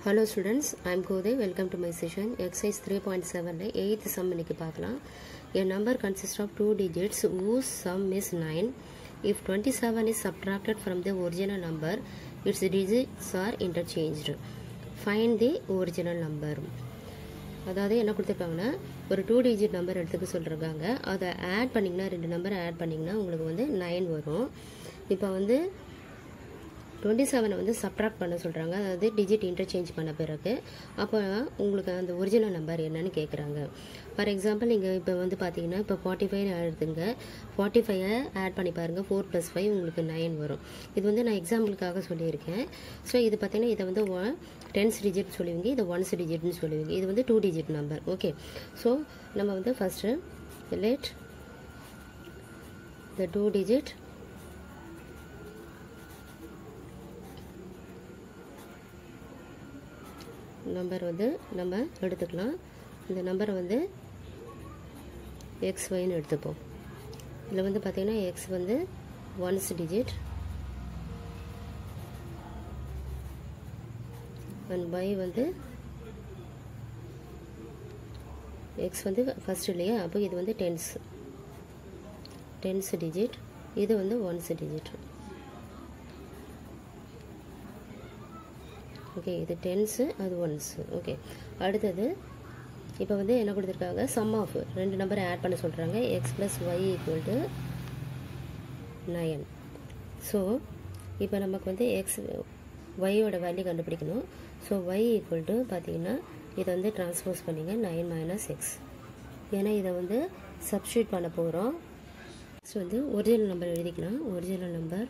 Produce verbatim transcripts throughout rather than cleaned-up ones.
Hello students, I am Kode. Welcome to my session. Exercise three point seven eighth sum இன்னைக்கு பார்க்கலாம். A number consists of two digits whose sum is nine. If twenty-seven is subtracted from the original number, its digits are interchanged. Find the original number. அதாவது என்ன கொடுத்துருக்காங்கன்னா ஒரு two digit number எடுத்துக்க சொல்கிறாங்க. அதை add பண்ணிங்கன்னா ரெண்டு நம்பரை ஆட் பண்ணிங்கன்னா உங்களுக்கு வந்து நைன் வரும். இப்போ வந்து டுவெண்ட்டி செவனை வந்து சப்ட்ராக்ட் பண்ண சொல்கிறாங்க, அதாவது டிஜிட் இன்டர்சேஞ்ச் பண்ண பிறகு அப்போ உங்களுக்கு அந்த ஒரிஜினல் நம்பர் என்னன்னு கேட்குறாங்க. ஃபார் எக்ஸாம்பிள் நீங்கள் இப்போ வந்து பார்த்தீங்கன்னா இப்போ ஃபார்ட்டி ஃபைவ் எடுத்துங்க, ஃபார்ட்டி ஃபைவை ஆட் பண்ணி பாருங்கள், ஃபோர் ப்ளஸ் ஃபைவ் உங்களுக்கு நைன் வரும். இது வந்து நான் எக்ஸாம்பிளுக்காக சொல்லியிருக்கேன். ஸோ இது பார்த்தீங்கன்னா இதை வந்து டென்ஸ் டிஜிட் சொல்லுவீங்க, இது ஒன்ஸ் டிஜிட்னு சொல்லுவீங்க, இது வந்து two digit number. Okay, so நம்ம வந்து first let the two digit number வந்து நம்ம எடுத்துக்கலாம். இந்த நம்பரை வந்து எக்ஸ் ஒய்னு எடுத்துப்போம். இதில் வந்து பார்த்திங்கன்னா எக்ஸ் வந்து ஒன்ஸ் டிஜிட் அண்ட் ஒய் வந்து எக்ஸ் வந்து ஃபஸ்ட் இல்லையா, அப்போ இது வந்து டென்ஸ் டென்ஸ் டிஜிட், இது வந்து ஒன்ஸ் டிஜிட். ஓகே, இது டென்ஸு, அது ஒன்ஸு. ஓகே, அடுத்தது இப்போ வந்து என்ன கொடுத்துருக்காங்க, சம் ஆஃப் ரெண்டு நம்பரை ஆட் பண்ண சொல்கிறாங்க. X plus Y equal to nine. So இப்போ நமக்கு வந்து எக்ஸ் ஒய்யோட வேல்யூ கண்டுபிடிக்கணும். ஸோ ஒய் ஈக்குவல் டு பார்த்தீங்கன்னா இதை வந்து ட்ரான்ஸ்போஸ் பண்ணிங்க நைன் மைனஸ் எக்ஸ், ஏன்னா இதை வந்து சப்ஸ்டியூட் பண்ண போகிறோம். ஸோ வந்து ஒரிஜினல் நம்பர் எழுதிக்கலாம். Original number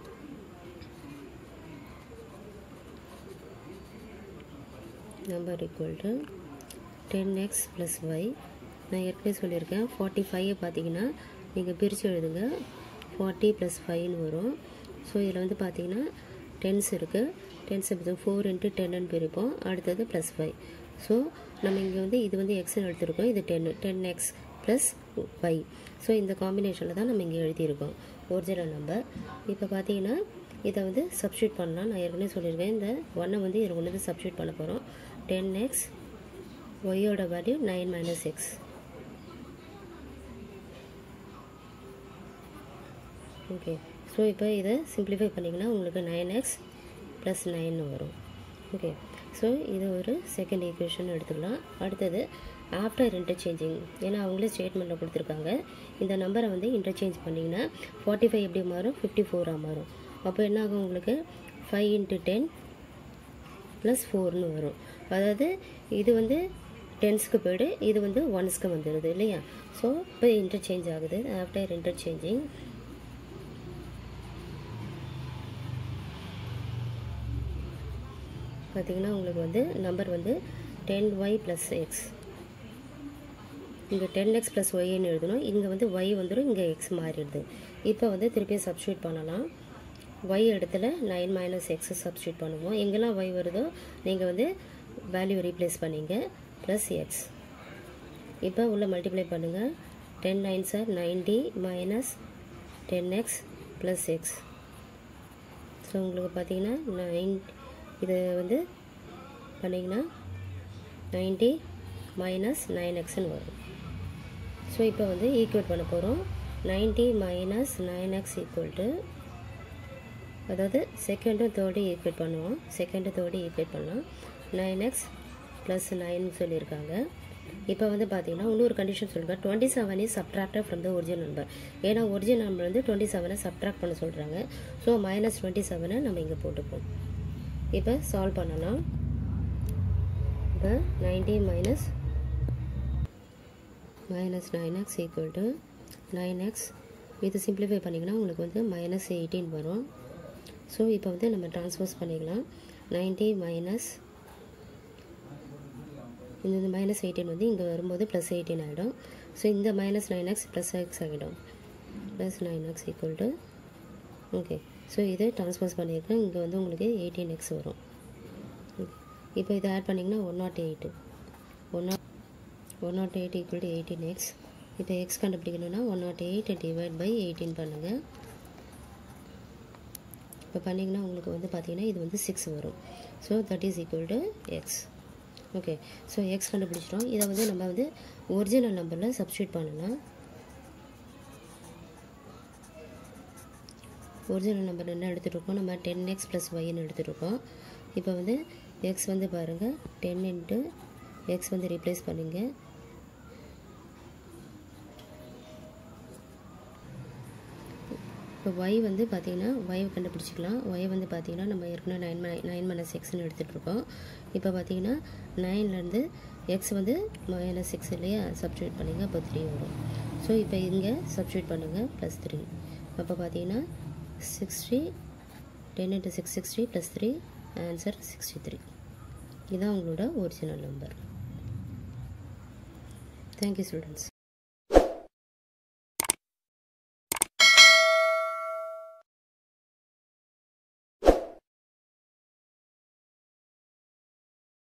number equal to ten x plus y. நான் ஏற்கனவே சொல்லியிருக்கேன், ஃபார்ட்டி ஃபைவ் பார்த்தீங்கன்னா நீங்கள் பிரித்து எழுதுங்க, ஃபார்ட்டி ப்ளஸ் ஃபைவ்னு வரும். ஸோ இதில் வந்து பார்த்தீங்கன்னா டென்ஸ் இருக்குது, டென்ஸ் எப்படி ஃபோர் இன்ட்டு டென்னு பிரிப்போம், அடுத்தது ப்ளஸ் ஃபைவ். ஸோ நம்ம இங்கே வந்து இது வந்து எக்ஸ்ன்னு எடுத்துருக்கோம், இது டென்னு ten X plus Y. So இந்த காம்பினேஷனில் தான் நம்ம இங்கே எழுதியிருக்கோம் ஒரிஜினல் நம்பர். இப்போ பார்த்தீங்கன்னா இதை வந்து சப்ஸ்டியூட் பண்ணலாம். நான் ஏற்கனவே சொல்லியிருக்கேன், இந்த ஒன்னை வந்து இதில் ஒன்று வந்து சப்ஸ்டியூட் பண்ண போகிறோம். டென் எக்ஸ் ஒய்யோட value nine minus X. Okay, so இப்போ இதை சிம்பிளிஃபை பண்ணிங்கன்னா உங்களுக்கு நைன் எக்ஸ் ப்ளஸ் நைன் வரும். ஓகே, ஸோ இது ஒரு செகண்ட் ஈக்குவேஷன் எடுத்துக்கலாம். அடுத்தது ஆஃப்டர் இன்டர்சேஞ்சிங், ஏன்னா அவங்களே ஸ்டேட்மெண்ட்டில் கொடுத்துருக்காங்க, இந்த நம்பரை வந்து இன்டர்சேஞ்ச் பண்ணிங்கன்னா ஃபார்ட்டி ஃபைவ் எப்படி மாறும், ஃபிஃப்டி ஃபோராக மாறும். அப்போ என்ன ஆகும், உங்களுக்கு ஃபைவ் இன்ட்டு டென் ப்ளஸ் ஃபோர்னு வரும். அதாவது இது வந்து டென்ஸ்க்கு போய்டு, இது வந்து ஒன்ஸ்க்கு வந்துடுது இல்லையா. ஸோ இப்போ இன்டர்சேஞ்ச் ஆகுது. ஆஃப்டர் இன்டர்சேஞ்சிங் பார்த்தீங்கன்னா உங்களுக்கு வந்து நம்பர் வந்து டென் ஒய் ப்ளஸ் எக்ஸ், இங்கே டென் எக்ஸ் ப்ளஸ் ஒய்ன்னு எழுதணும், இங்கே வந்து ஒய் வந்துடும், இங்கே எக்ஸ் மாறிடுது. இப்போ வந்து திருப்பியும் சப்ஸ்டியூட் பண்ணலாம். ஒய் இடத்துல நைன் மைனஸ் எக்ஸை சப்ஸ்டியூட் பண்ணுவோம். எங்கெல்லாம் ஒய் வருதோ நீங்கள் வந்து வேல்யூ ரீப்ளேஸ் பண்ணிங்க, ப்ளஸ் எக்ஸ். இப்போ உள்ள மல்டிப்ளை பண்ணுங்கள், ten nine sir ninety minus ten X plus X. So உங்களுக்கு பார்த்தீங்கன்னா நைன் இது வந்து பண்ணிங்கன்னா நைன்டி மைனஸ் நைன் எக்ஸ்ன்னு வரும். ஸோ இப்போ வந்து ஈக்குவேட் பண்ண போகிறோம். Ninety minus nine x equal to, அதாவது செகண்டும் தேர்டும் ஈக்குவேட் பண்ணுவோம், செகண்டு தேர்டு ஈக்குவேட் பண்ணலாம், நைன் எக்ஸ் ப்ளஸ் நைன் சொல்லியிருக்காங்க. இப்போ வந்து பார்த்தீங்கன்னா இன்னொரு கண்டிஷன் சொல்லுங்கள், twenty seven is subtracted from the original number. ஏன்னா ஒரிஜினல் நம்பர் வந்து டுவெண்ட்டி செவனை சப்ட்ராக்ட் பண்ண சொல்கிறாங்க. ஸோ மைனஸ் டுவெண்ட்டி செவனை நம்ம இங்கே போட்டுப்போம். இப்போ சால்வ் பண்ணலாம். இப்போ ninety minus minus nine x equal to nine x, இது சிம்பிளிஃபை பண்ணிங்கன்னா உங்களுக்கு வந்து மைனஸ் எயிட்டீன் வரும். ஸோ இப்போ வந்து நம்ம ட்ரான்ஸ்போஸ் பண்ணிக்கலாம். நைன்டி மைனஸ் இந்த மைனஸ் எயிட்டீன் வந்து இங்கே வரும்போது ப்ளஸ் எயிட்டீன் ஆகிடும். ஸோ இந்த minus nine X plus x ஆகிடும், plus nine x equal to, okay. So இதை ட்ரான்ஸ்போஸ் பண்ணியிருக்கேன், இங்கே வந்து உங்களுக்கு எயிட்டீன் எக்ஸ் வரும். இப்போ இதை ஆட் பண்ணிங்கன்னா one nought eight one nought one nought eight equal to eighteen x. இப்போ எக்ஸ் கண்டுபிடிக்கணும்னா one nought eight divide by eighteen பண்ணுங்கள். இப்போ பண்ணிங்கன்னா உங்களுக்கு வந்து பார்த்தீங்கன்னா இது வந்து சிக்ஸ் வரும். So that is equal to x. Okay, so x கண்டுபிடிச்சிட்டோம். இதை வந்து நம்ம வந்து ஒரிஜினல் நம்பரில் சப்ஸ்டியூட் பண்ணலாம். ஒரிஜினல் நம்பர் என்ன எடுத்துகிட்ருக்கோம், நம்ம டென் எக்ஸ் ப்ளஸ் ஒய்ன்னு எடுத்துகிட்ருக்கோம். இப்போ வந்து எக்ஸ் வந்து பாருங்கள், டென் இன்ட்டு எக்ஸ் வந்து ரீப்ளேஸ் பண்ணுங்க. இப்போ ஒய் வந்து பார்த்திங்கன்னா ஒய் கண்டுபிடிச்சிக்கலாம். ஒய் வந்து பார்த்திங்கன்னா நம்ம ஏற்கனவே நைன் மை நைன் மைனஸ் எக்ஸ்ன்னு எடுத்துகிட்ருக்கோம். இப்போ பார்த்திங்கன்னா நைன்லேருந்து எக்ஸ் வந்து மைனஸ் சிக்ஸ் இல்லையா, சப்ஸ்டியூட் பண்ணிங்க, அப்போ த்ரீ வரும். ஸோ இப்போ இங்கே சப்ஸ்டியூட் பண்ணுங்கள், ப்ளஸ் த்ரீ. அப்போ பார்த்திங்கன்னா sixty ten into six sixty plus three, answer sixty three. இதுதான் உங்களோட ஒரிஜினல் நம்பர். Thank you students.